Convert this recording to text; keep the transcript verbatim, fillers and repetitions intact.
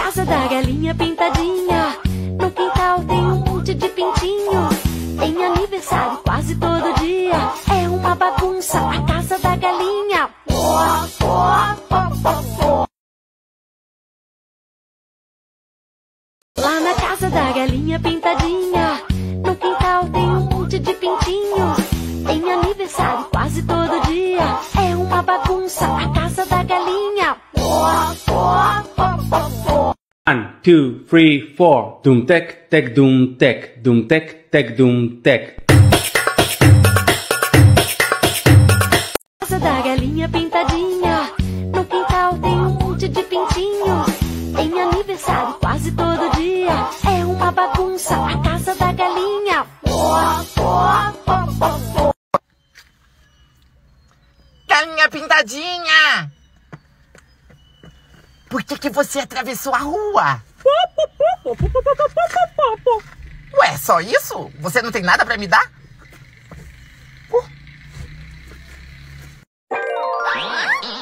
casa da galinha pintadinha. No quintal tem um monte de pintinhos. Tem aniversário quase todo dia. É uma bagunça a casa da galinha. Lá na casa da galinha pintadinha. No quintal tem um monte de pintinhos. Tem aniversário quase todo dia. É uma bagunça a casa da galinha. One, two, three, four. Dum tec, tec, dum tec, dum tec, tec, dum tec. Casa da galinha pintadinha. No quintal tem um monte de pintinhos. Tem aniversário quase todo dia. É uma bagunça a casa da galinha. Galinha pintadinha! Por que que você atravessou a rua? Ué, só isso? Você não tem nada pra me dar? Uh.